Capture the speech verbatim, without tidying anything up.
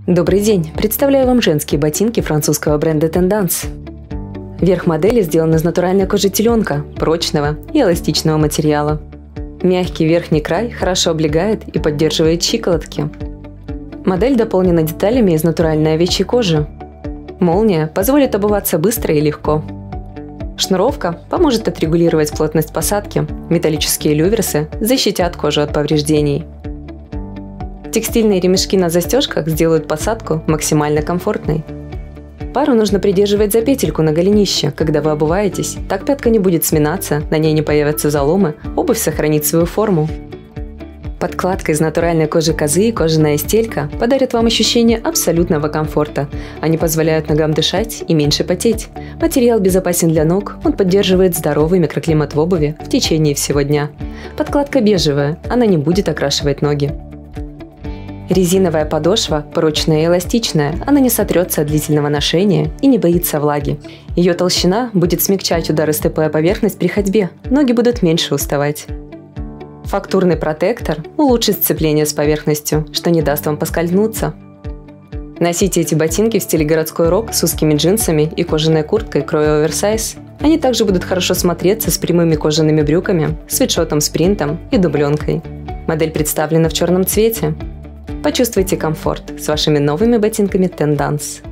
Добрый день! Представляю вам женские ботинки французского бренда Tendance. Верх модели сделан из натуральной кожи теленка, прочного и эластичного материала. Мягкий верхний край хорошо облегает и поддерживает щиколотки. Модель дополнена деталями из натуральной овечьей кожи. Молния позволит обуваться быстро и легко. Шнуровка поможет отрегулировать плотность посадки, металлические люверсы защитят кожу от повреждений. Текстильные ремешки на застежках сделают посадку максимально комфортной. Пару нужно придерживать за петельку на голенище, когда вы обуваетесь, так пятка не будет сминаться, на ней не появятся заломы, обувь сохранит свою форму. Подкладка из натуральной кожи козы и кожаная стелька подарят вам ощущение абсолютного комфорта. Они позволяют ногам дышать и меньше потеть. Материал безопасен для ног, он поддерживает здоровый микроклимат в обуви в течение всего дня. Подкладка бежевая, она не будет окрашивать ноги. Резиновая подошва прочная и эластичная, она не сотрется от длительного ношения и не боится влаги. Ее толщина будет смягчать удары стопы о поверхность при ходьбе, ноги будут меньше уставать. Фактурный протектор улучшит сцепление с поверхностью, что не даст вам поскользнуться. Носите эти ботинки в стиле городской рок с узкими джинсами и кожаной курткой кроя оверсайз. Они также будут хорошо смотреться с прямыми кожаными брюками, свитшотом с принтом и дубленкой. Модель представлена в черном цвете. Почувствуйте комфорт с вашими новыми ботинками Tendance.